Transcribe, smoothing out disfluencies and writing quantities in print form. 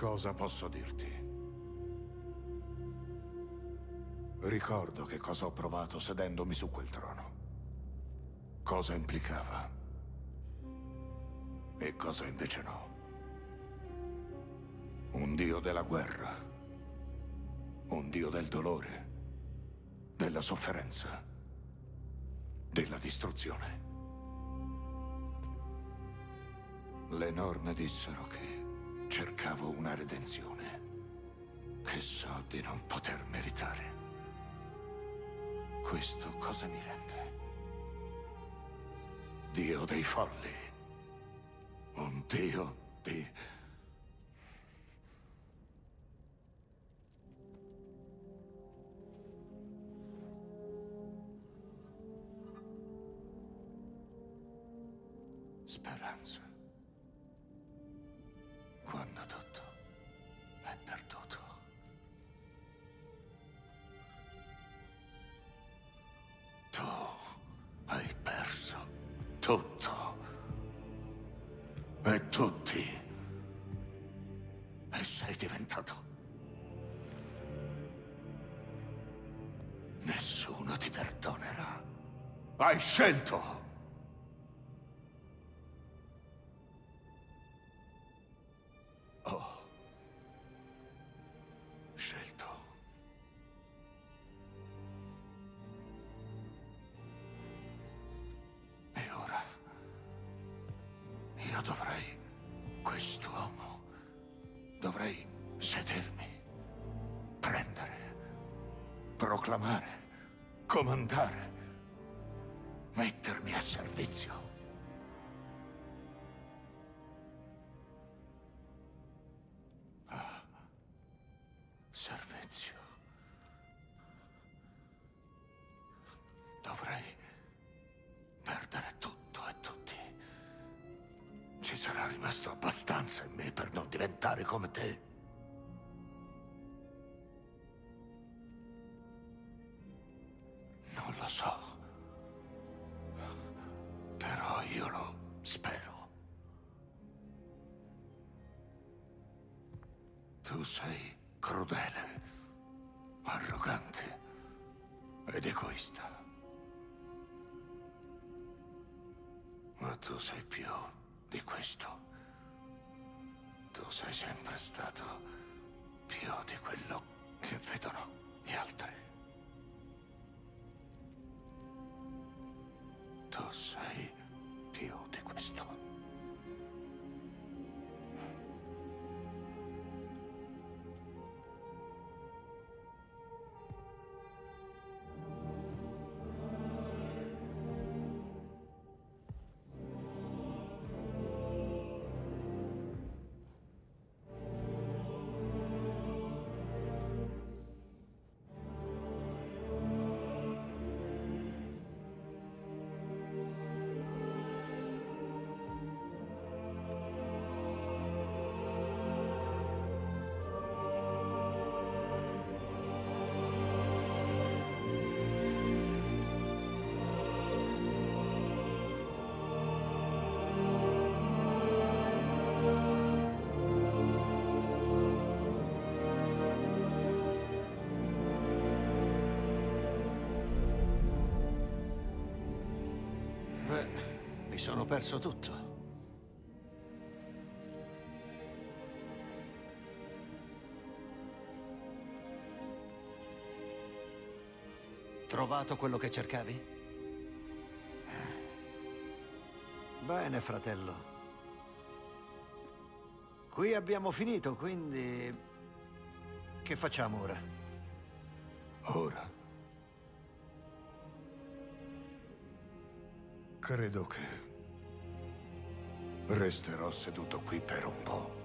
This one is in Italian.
Cosa posso dirti? Ricordo che cosa ho provato sedendomi su quel trono. Cosa implicava e cosa invece no. Un dio della guerra, un dio del dolore, della sofferenza, della distruzione. Le norme dissero che cercavo una redenzione che so di non poter meritare. Questo cosa mi rende? Dio dei folli. Un dio di... speranza. Quando tutto è perduto. Tu hai perso tutto. E tutti. E sei diventato... Nessuno ti perdonerà. Hai scelto. Ho scelto. E ora io dovrei... Quest'uomo... Dovrei sedermi, prendere, proclamare, comandare, mettermi a servizio. Servizio. Dovrei perdere tutto e tutti. Ci sarà rimasto abbastanza in me per non diventare come te. Non lo so. Però io lo spero. Tu sei crudele, arrogante ed egoista. Ma tu sei più di questo. Tu sei sempre stato più di quello che vedono gli altri. Tu sei più di questo. Mi sono perso tutto. Trovato quello che cercavi? Bene, fratello. Qui abbiamo finito, quindi... Che facciamo ora? Ora? Credo che resterò seduto qui per un po'.